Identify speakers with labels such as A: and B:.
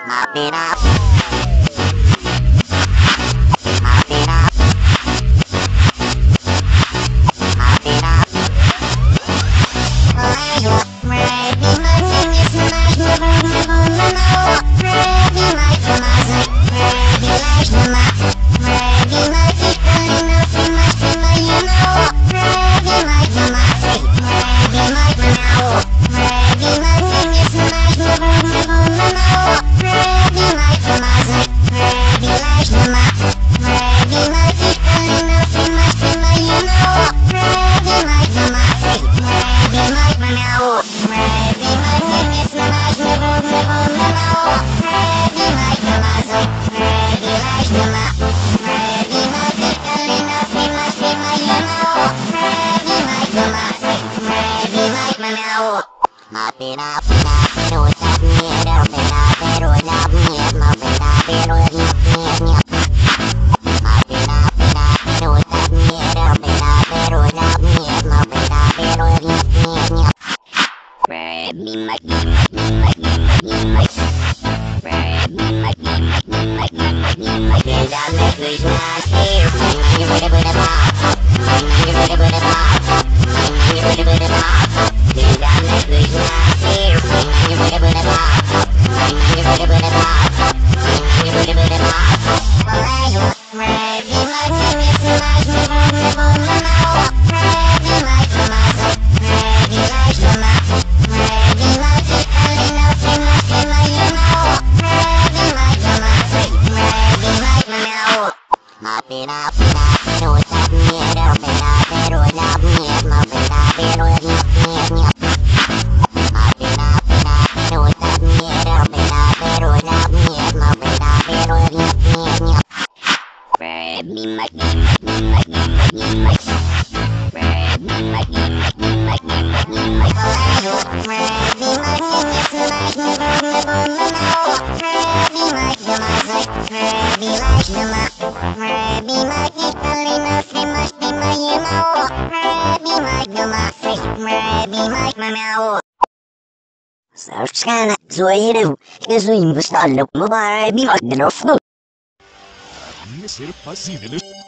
A: Mop it up. Mop it up. Mop it up. Mop it up, do that need, open up, pero love me, mop it up, pero nyap. Mop it up, do that need, open up, pero love me, mop it up, pero nyap. Grab me, my, grab me, my, get down the Christmas here, my man, you pop, my man, you pop, my man, you pop. Get down the Christmas here, my man, you pop, my man, you pop, my man, you pop. Ready, my name is Mike, never know. Ready, Mike, ready, like the map. Ready, Mike, I know, famous, you know. Ready, Mike, ready, Mike, now. Mop it up, do that need, open up, pero love me, mop it up, pero nyap. Mop it up, do that need, open up, pero love me, mop it up, pero nyap. Grab me, Mike, grab me, Mike. Ready, my name is Mike, never know. Ready, Mike, ready, like the map. Ready, Mike, Italian, famous, you know. Ready, Mike, ready, Mike, now. Sarskana, zoeiro, que zoim, bustalho, mobile, bimag, de novo.
B: Ia ser fácil, né?